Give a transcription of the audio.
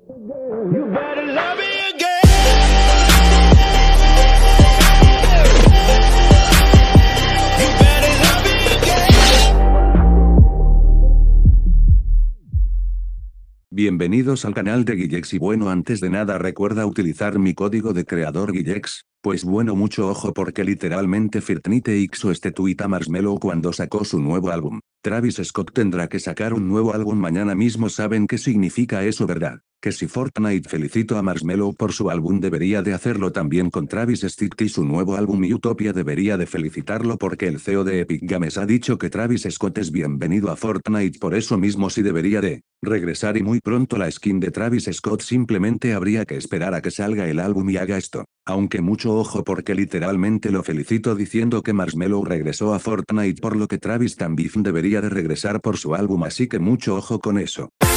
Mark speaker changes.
Speaker 1: You better love me again. You better love me again.
Speaker 2: Bienvenidos al canal de Guillex y bueno, antes de nada recuerda utilizar mi código de creador Guillex, pues bueno, mucho ojo porque literalmente Fortnite hizo este tuit a Marshmello cuando sacó su nuevo álbum. Travis Scott tendrá que sacar un nuevo álbum mañana mismo. ¿Saben qué significa eso, verdad? Que si Fortnite felicitó a Marshmello por su álbum, debería de hacerlo también con Travis Scott y su nuevo álbum, y Utopia debería de felicitarlo porque el CEO de Epic Games ha dicho que Travis Scott es bienvenido a Fortnite. Por eso mismo sí debería de regresar y muy pronto la skin de Travis Scott. Simplemente habría que esperar a que salga el álbum y haga esto. Aunque mucho ojo porque literalmente lo felicito diciendo que Marshmello regresó a Fortnite, por lo que Travis también debería de regresar por su álbum, así que mucho ojo con eso.